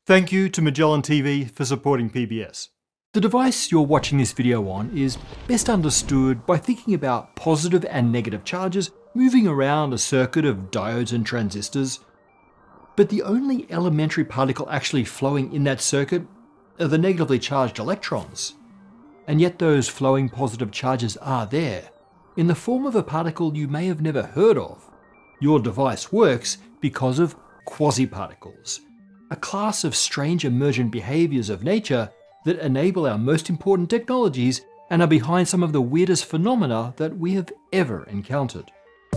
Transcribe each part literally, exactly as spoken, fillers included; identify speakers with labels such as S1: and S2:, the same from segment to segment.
S1: Thank you to Magellan T V for supporting P B S. The device you're watching this video on is best understood by thinking about positive and negative charges moving around a circuit of diodes and transistors. But the only elementary particle actually flowing in that circuit are the negatively charged electrons. And yet those flowing positive charges are there, in the form of a particle you may have never heard of. Your device works because of quasiparticles, a class of strange emergent behaviours of nature that enable our most important technologies and are behind some of the weirdest phenomena that we have ever encountered.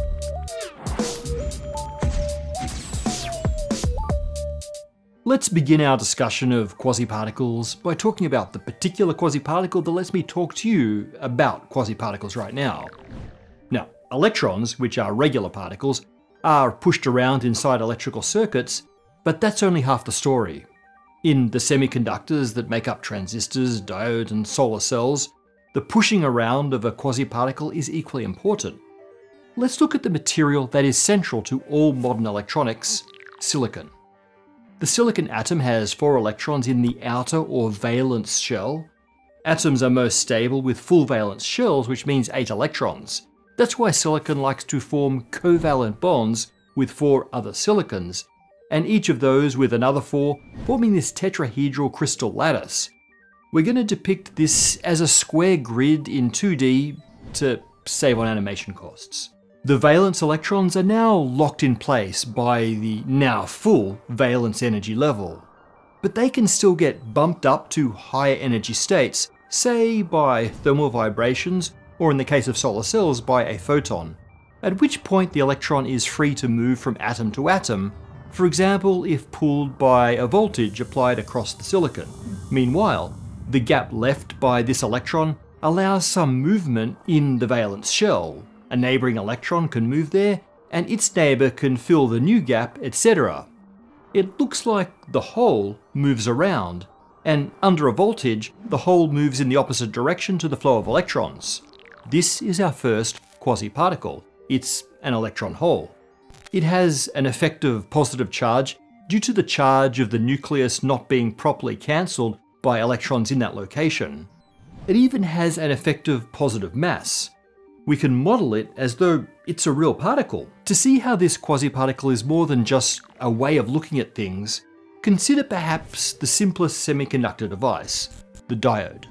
S1: Let's begin our discussion of quasiparticles by talking about the particular quasiparticle that lets me talk to you about quasiparticles right now. Now, electrons, which are regular particles, are pushed around inside electrical circuits, but that's only half the story. In the semiconductors that make up transistors, diodes, and solar cells, the pushing around of a quasiparticle is equally important. Let's look at the material that is central to all modern electronics, silicon. The silicon atom has four electrons in the outer or valence shell. Atoms are most stable with full valence shells, which means eight electrons. That's why silicon likes to form covalent bonds with four other silicons, and each of those with another four, forming this tetrahedral crystal lattice. We're going to depict this as a square grid in two D to save on animation costs. The valence electrons are now locked in place by the now full valence energy level, but they can still get bumped up to higher energy states, say by thermal vibrations, or in the case of solar cells, by a photon, at which point the electron is free to move from atom to atom, for example if pulled by a voltage applied across the silicon. Meanwhile, the gap left by this electron allows some movement in the valence shell. A neighbouring electron can move there, and its neighbour can fill the new gap, et cetera. It looks like the hole moves around, and under a voltage, the hole moves in the opposite direction to the flow of electrons. This is our first quasiparticle. It's an electron hole. It has an effective positive charge due to the charge of the nucleus not being properly cancelled by electrons in that location. It even has an effective positive mass. We can model it as though it's a real particle. To see how this quasiparticle is more than just a way of looking at things, consider perhaps the simplest semiconductor device, the diode.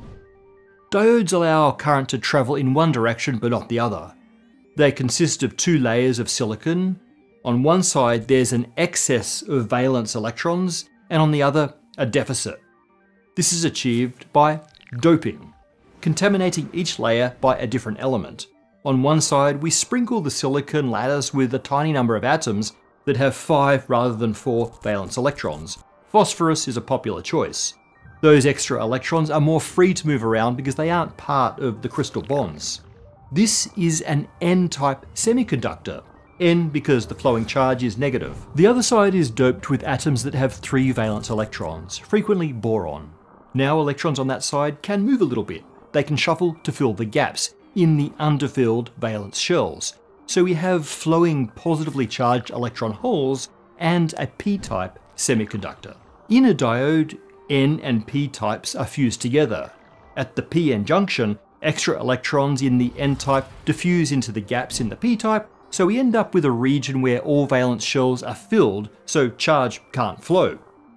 S1: Diodes allow current to travel in one direction but not the other. They consist of two layers of silicon. On one side there's an excess of valence electrons, and on the other a deficit. This is achieved by doping, contaminating each layer by a different element. On one side, we sprinkle the silicon lattice with a tiny number of atoms that have five rather than four valence electrons. Phosphorus is a popular choice. Those extra electrons are more free to move around because they aren't part of the crystal bonds. This is an N-type semiconductor. N because the flowing charge is negative. The other side is doped with atoms that have three valence electrons, frequently boron. Now electrons on that side can move a little bit. They can shuffle to fill the gaps in the underfilled valence shells. So we have flowing positively charged electron holes and a p-type semiconductor. In a diode, N and P types are fused together. At the P-N junction, extra electrons in the N-type diffuse into the gaps in the P-type, so we end up with a region where all valence shells are filled, so charge can't flow.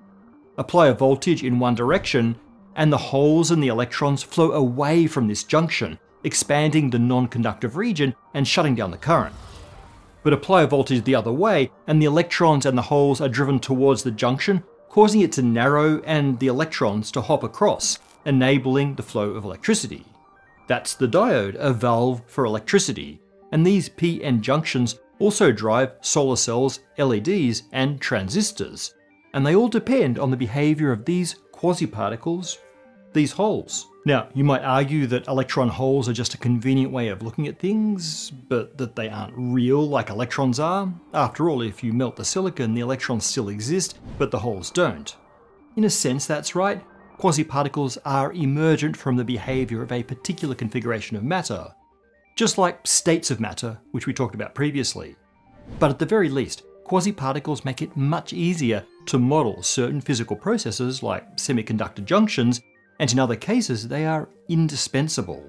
S1: Apply a voltage in one direction, and the holes and the electrons flow away from this junction, expanding the non-conductive region and shutting down the current. But apply a voltage the other way, and the electrons and the holes are driven towards the junction, causing it to narrow and the electrons to hop across, enabling the flow of electricity. That's the diode, a valve for electricity, and these P-N junctions also drive solar cells, L E Ds, and transistors, and they all depend on the behaviour of these quasiparticles, these holes. Now, you might argue that electron holes are just a convenient way of looking at things, but that they aren't real like electrons are. After all, if you melt the silicon, the electrons still exist, but the holes don't. In a sense, that's right. Quasiparticles are emergent from the behaviour of a particular configuration of matter, just like states of matter, which we talked about previously. But at the very least, quasiparticles make it much easier to model certain physical processes like semiconductor junctions, and in other cases they are indispensable.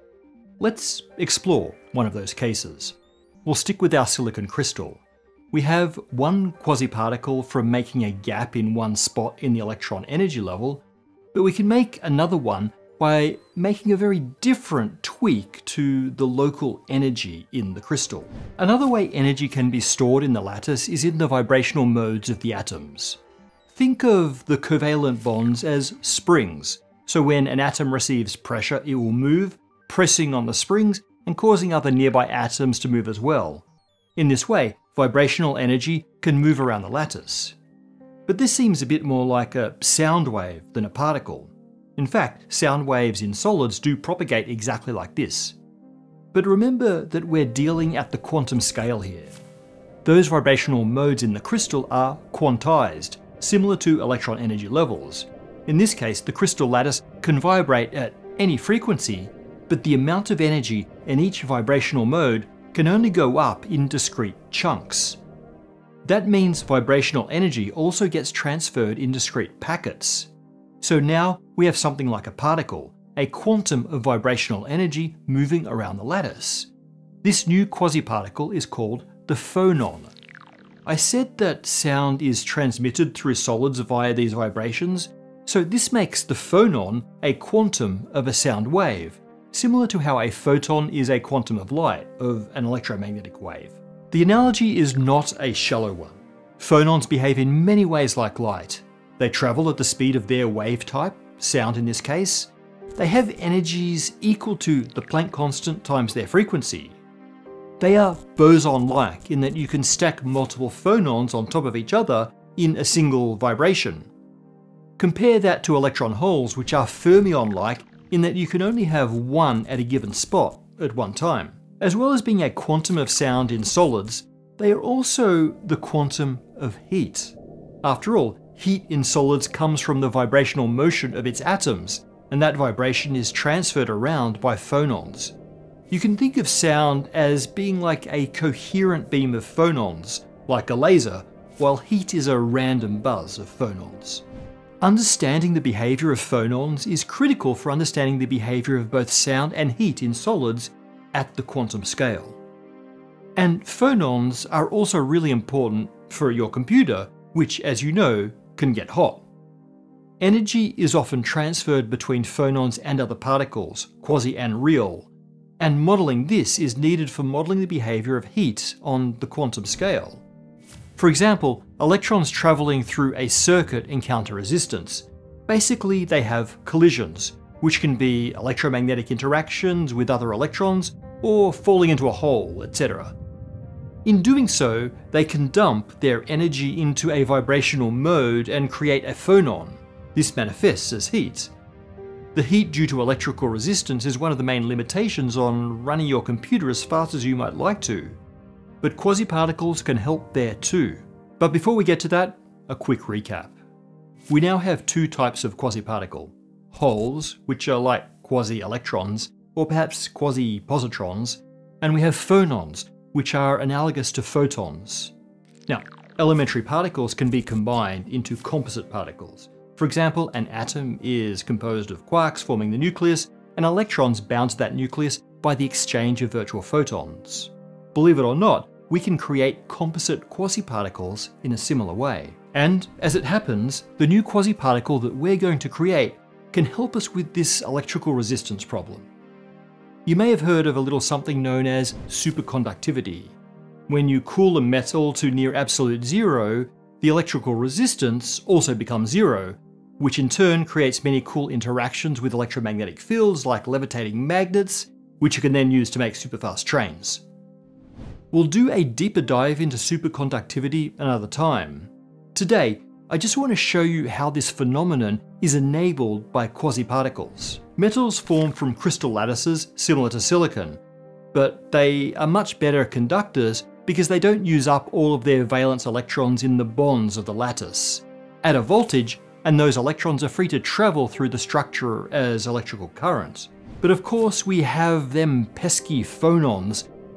S1: Let's explore one of those cases. We'll stick with our silicon crystal. We have one quasiparticle from making a gap in one spot in the electron energy level, but we can make another one by making a very different tweak to the local energy in the crystal. Another way energy can be stored in the lattice is in the vibrational modes of the atoms. Think of the covalent bonds as springs, so when an atom receives pressure it will move, pressing on the springs and causing other nearby atoms to move as well. In this way, vibrational energy can move around the lattice. But this seems a bit more like a sound wave than a particle. In fact, sound waves in solids do propagate exactly like this. But remember that we're dealing at the quantum scale here. Those vibrational modes in the crystal are quantized, similar to electron energy levels. In this case, the crystal lattice can vibrate at any frequency, but the amount of energy in each vibrational mode can only go up in discrete chunks. That means vibrational energy also gets transferred in discrete packets. So now we have something like a particle, a quantum of vibrational energy moving around the lattice. This new quasiparticle is called the phonon. I said that sound is transmitted through solids via these vibrations, so this makes the phonon a quantum of a sound wave, similar to how a photon is a quantum of light, of an electromagnetic wave. The analogy is not a shallow one. Phonons behave in many ways like light. They travel at the speed of their wave type, sound in this case. They have energies equal to the Planck constant times their frequency. They are boson-like in that you can stack multiple phonons on top of each other in a single vibration. Compare that to electron holes, which are fermion-like in that you can only have one at a given spot at one time. As well as being a quantum of sound in solids, they are also the quantum of heat. After all, heat in solids comes from the vibrational motion of its atoms, and that vibration is transferred around by phonons. You can think of sound as being like a coherent beam of phonons, like a laser, while heat is a random buzz of phonons. Understanding the behavior of phonons is critical for understanding the behavior of both sound and heat in solids at the quantum scale. And phonons are also really important for your computer, which, as you know, can get hot. Energy is often transferred between phonons and other particles, quasi and real, and modelling this is needed for modelling the behaviour of heat on the quantum scale. For example, electrons travelling through a circuit encounter resistance. Basically, they have collisions, which can be electromagnetic interactions with other electrons, or falling into a hole, et cetera. In doing so, they can dump their energy into a vibrational mode and create a phonon. This manifests as heat. The heat due to electrical resistance is one of the main limitations on running your computer as fast as you might like to. But quasiparticles can help there too. But before we get to that, a quick recap. We now have two types of quasiparticle. Holes, which are like quasi-electrons, or perhaps quasi-positrons, and we have phonons, which are analogous to photons. Now, elementary particles can be combined into composite particles. For example, an atom is composed of quarks forming the nucleus, and electrons bound to that nucleus by the exchange of virtual photons. Believe it or not, we can create composite quasiparticles in a similar way. And, as it happens, the new quasiparticle that we're going to create can help us with this electrical resistance problem. You may have heard of a little something known as superconductivity. When you cool a metal to near absolute zero, the electrical resistance also becomes zero, which in turn creates many cool interactions with electromagnetic fields like levitating magnets, which you can then use to make superfast trains. We'll do a deeper dive into superconductivity another time. Today, I just want to show you how this phenomenon is enabled by quasiparticles. Metals form from crystal lattices similar to silicon, but they are much better conductors because they don't use up all of their valence electrons in the bonds of the lattice. Add a voltage, and those electrons are free to travel through the structure as electrical current. But of course we have them pesky phonons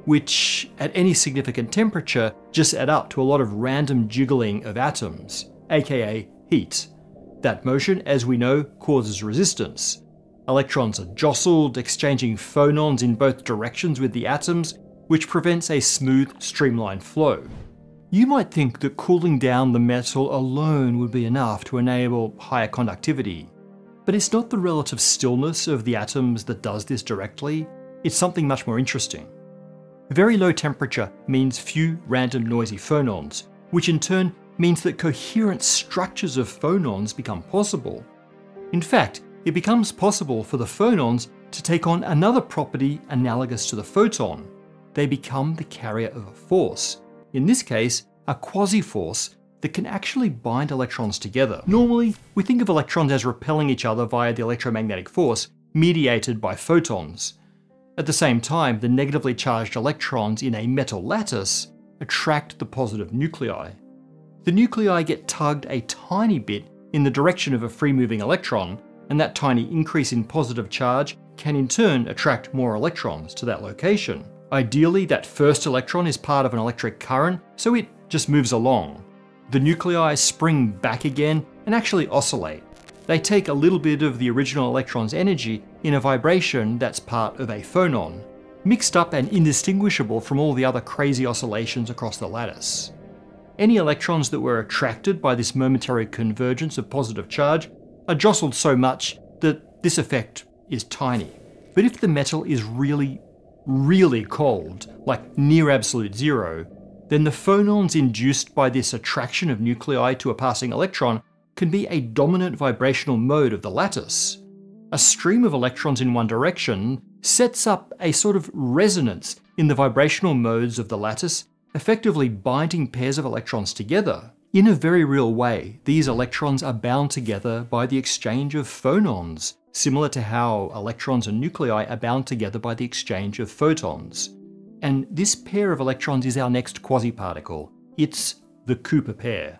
S1: which at any significant temperature just add up to a lot of random jiggling of atoms, aka heat. That motion, as we know, causes resistance. Electrons are jostled, exchanging phonons in both directions with the atoms, which prevents a smooth, streamlined flow. You might think that cooling down the metal alone would be enough to enable higher conductivity, but it's not the relative stillness of the atoms that does this directly, it's something much more interesting. Very low temperature means few random noisy phonons, which in turn means that coherent structures of phonons become possible. In fact, it becomes possible for the phonons to take on another property analogous to the photon. They become the carrier of a force. In this case, a quasi-force that can actually bind electrons together. Normally, we think of electrons as repelling each other via the electromagnetic force mediated by photons. At the same time, the negatively charged electrons in a metal lattice attract the positive nuclei. The nuclei get tugged a tiny bit in the direction of a free-moving electron, and that tiny increase in positive charge can in turn attract more electrons to that location. Ideally, that first electron is part of an electric current, so it just moves along. The nuclei spring back again and actually oscillate. They take a little bit of the original electron's energy in a vibration that's part of a phonon, mixed up and indistinguishable from all the other crazy oscillations across the lattice. Any electrons that were attracted by this momentary convergence of positive charge are jostled so much that this effect is tiny. But if the metal is really, really cold, like near absolute zero, then the phonons induced by this attraction of nuclei to a passing electron can be a dominant vibrational mode of the lattice. A stream of electrons in one direction sets up a sort of resonance in the vibrational modes of the lattice, effectively binding pairs of electrons together. In a very real way, these electrons are bound together by the exchange of phonons, similar to how electrons and nuclei are bound together by the exchange of photons. And this pair of electrons is our next quasiparticle. It's the Cooper pair.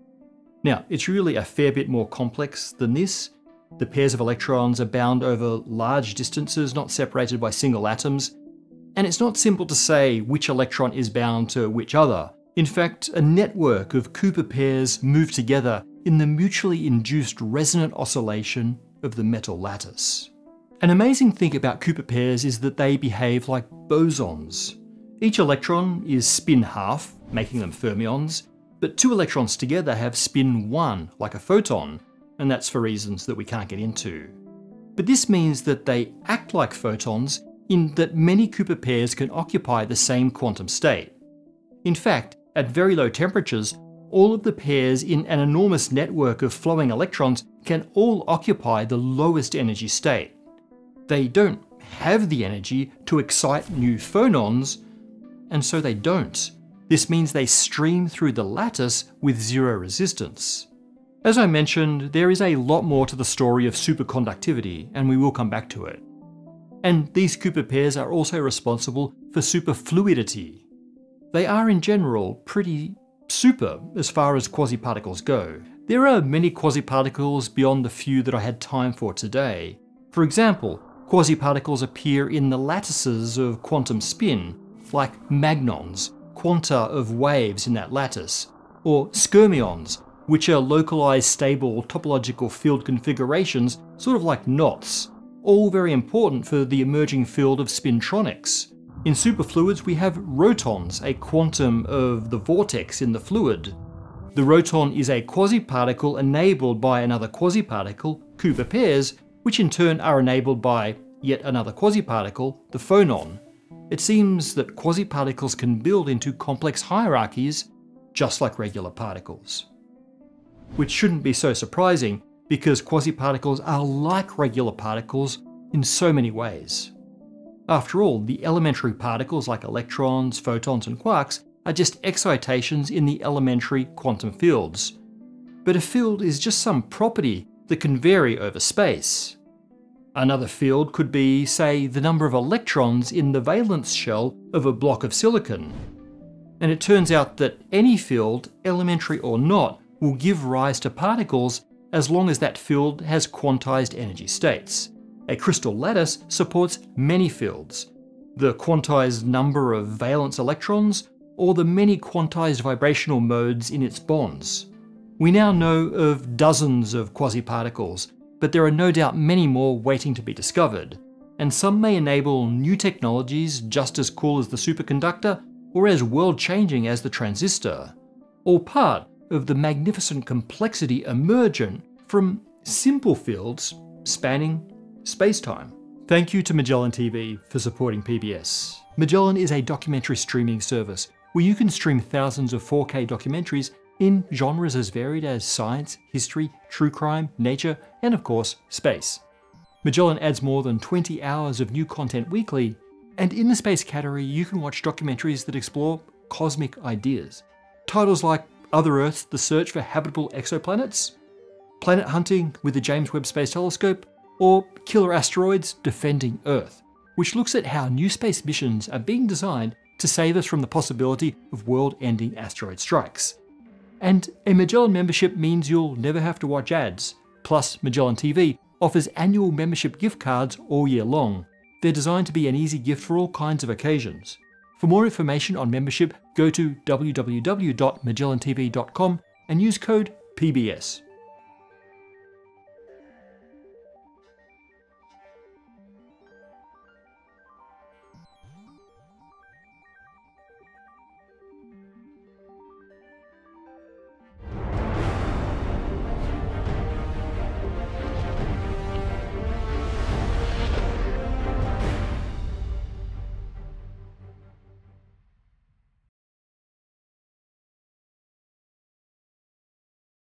S1: Now, it's really a fair bit more complex than this. The pairs of electrons are bound over large distances, not separated by single atoms. And it's not simple to say which electron is bound to which other. In fact, a network of Cooper pairs move together in the mutually induced resonant oscillation of the metal lattice. An amazing thing about Cooper pairs is that they behave like bosons. Each electron is spin half, making them fermions, but two electrons together have spin one, like a photon, and that's for reasons that we can't get into. But this means that they act like photons in that many Cooper pairs can occupy the same quantum state. In fact, at very low temperatures, all of the pairs in an enormous network of flowing electrons can all occupy the lowest energy state. They don't have the energy to excite new phonons, and so they don't. This means they stream through the lattice with zero resistance. As I mentioned, there is a lot more to the story of superconductivity, and we will come back to it. And these Cooper pairs are also responsible for superfluidity. They are in general pretty super as far as quasiparticles go. There are many quasiparticles beyond the few that I had time for today. For example, quasiparticles appear in the lattices of quantum spin, like magnons, quanta of waves in that lattice, or skyrmions, which are localized stable topological field configurations, sort of like knots, all very important for the emerging field of spintronics. In superfluids, we have rotons, a quantum of the vortex in the fluid. The roton is a quasiparticle enabled by another quasiparticle, Cooper pairs, which in turn are enabled by yet another quasiparticle, the phonon. It seems that quasiparticles can build into complex hierarchies, just like regular particles. Which shouldn't be so surprising, because quasiparticles are like regular particles in so many ways. After all, the elementary particles like electrons, photons, and quarks are just excitations in the elementary quantum fields. But a field is just some property that can vary over space. Another field could be, say, the number of electrons in the valence shell of a block of silicon. And it turns out that any field, elementary or not, will give rise to particles as long as that field has quantized energy states. A crystal lattice supports many fields. the quantized number of valence electrons, or the many quantized vibrational modes in its bonds. We now know of dozens of quasiparticles, but there are no doubt many more waiting to be discovered, and some may enable new technologies just as cool as the superconductor or as world-changing as the transistor, all part of the magnificent complexity emergent from simple fields spanning space-time. Thank you to Magellan T V for supporting P B S. Magellan is a documentary streaming service where you can stream thousands of four K documentaries in genres as varied as science, history, true crime, nature, and of course, space. Magellan adds more than twenty hours of new content weekly, and in the space category you can watch documentaries that explore cosmic ideas. Titles like Other Earths: The Search for Habitable Exoplanets, Planet Hunting with the James Webb Space Telescope, or Killer Asteroids Defending Earth, which looks at how new space missions are being designed to save us from the possibility of world-ending asteroid strikes. And a Magellan membership means you'll never have to watch ads. Plus, Magellan T V offers annual membership gift cards all year long. They're designed to be an easy gift for all kinds of occasions. For more information on membership, go to w w w dot magellan t v dot com and use code P B S.